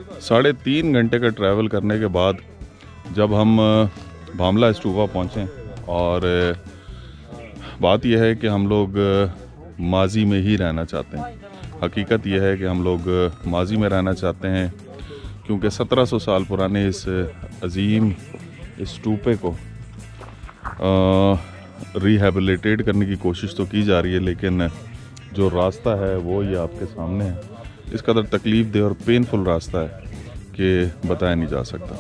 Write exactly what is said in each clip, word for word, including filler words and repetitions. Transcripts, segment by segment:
साढ़े तीन घंटे का ट्रैवल करने के बाद जब हम भामला स्टूपा पहुँचे, और बात यह है कि हम लोग माजी में ही रहना चाहते हैं। हकीकत यह है कि हम लोग माजी में रहना चाहते हैं क्योंकि सत्रह सौ साल पुराने इस अजीम स्टूपे को रिहेबिलिटेट करने की कोशिश तो की जा रही है, लेकिन जो रास्ता है वो ये आपके सामने है। इस कदर तकलीफ दे और पेनफुल रास्ता है कि बताया नहीं जा सकता।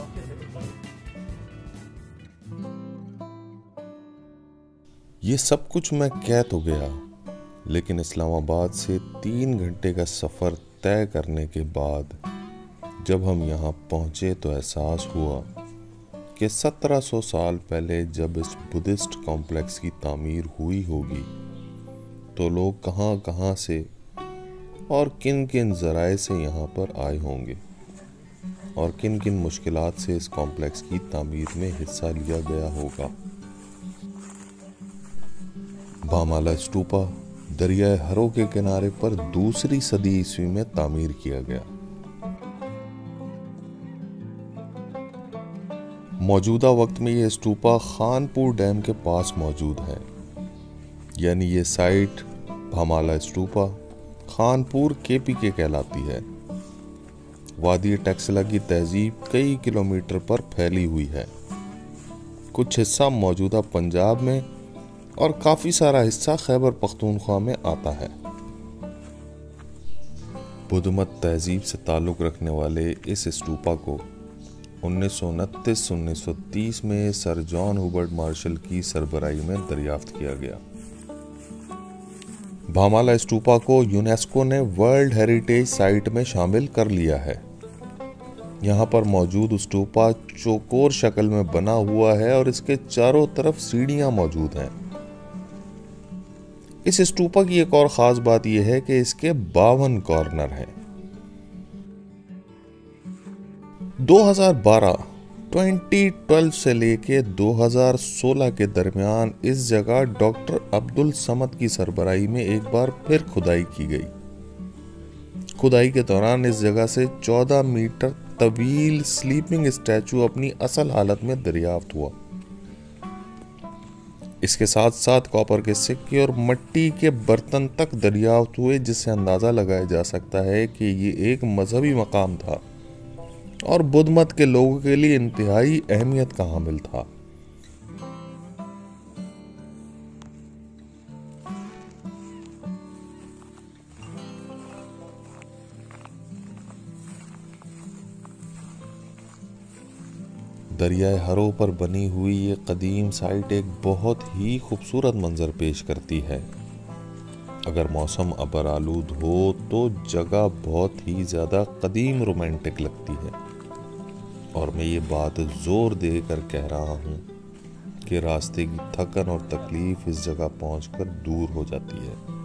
ये सब कुछ मैं कह तो गया, लेकिन इस्लामाबाद से तीन घंटे का सफ़र तय करने के बाद जब हम यहाँ पहुँचे तो एहसास हुआ कि सत्रह सौ साल पहले जब इस बुद्धिस्ट कॉम्प्लेक्स की तामीर हुई होगी तो लोग कहाँ कहाँ से और किन किन ज़राए से यहाँ पर आए होंगे और किन किन मुश्किलात से इस कॉम्प्लेक्स की तामीर में हिस्सा लिया गया होगा। भामाला स्टूपा दरियाए हरो के किनारे पर दूसरी सदी ईस्वी में तामीर किया गया। मौजूदा वक्त में यह स्टूपा खानपुर डैम के पास मौजूद है, यानी ये साइट भामाला स्टूपा खानपुर केपी के कहलाती है। वादी टैक्सला की तहजीब कई किलोमीटर पर फैली हुई है। कुछ हिस्सा मौजूदा पंजाब में और काफ़ी सारा हिस्सा खैबर पख्तूनख्वा में आता है। बुद्धमत तहजीब से ताल्लुक़ रखने वाले इस स्टूपा को उन्नीस सौ उनतीस उन्नीस सौ तीस में सर जॉन हुबर्ट मार्शल की सरबराही में दरियाफ्त किया गया। भामाला स्टूपा को यूनेस्को ने वर्ल्ड हेरिटेज साइट में शामिल कर लिया है। यहाँ पर मौजूद स्टूपा चौकोर शक्ल में बना हुआ है और इसके चारों तरफ सीढ़ियां मौजूद हैं। इस स्टूपा की एक और ख़ास बात यह है कि इसके बावन कॉर्नर हैं। दो हज़ार बारह से लेके दो हज़ार सोलह के दरमियान इस जगह डॉक्टर अब्दुल समद की सरबराही में एक बार फिर खुदाई की गई। खुदाई के दौरान इस जगह से चौदह मीटर तवील स्लीपिंग स्टैचू अपनी असल हालत में दरियाफ्त हुआ। इसके साथ साथ कॉपर के सिक्के और मिट्टी के बर्तन तक दरियाफ्त हुए, जिससे अंदाज़ा लगाया जा सकता है कि ये एक मजहबी मकाम था और बुद्ध मत के लोगों के लिए इंतहाई अहमियत का हामिल था। दरियाए हरो पर बनी हुई ये कदीम साइट एक बहुत ही खूबसूरत मंजर पेश करती है। अगर मौसम अबर आलूद हो तो जगह बहुत ही ज़्यादा कदीम रोमांटिक लगती है, और मैं ये बात जोर देकर कह रहा हूँ कि रास्ते की थकन और तकलीफ इस जगह पहुंचकर दूर हो जाती है।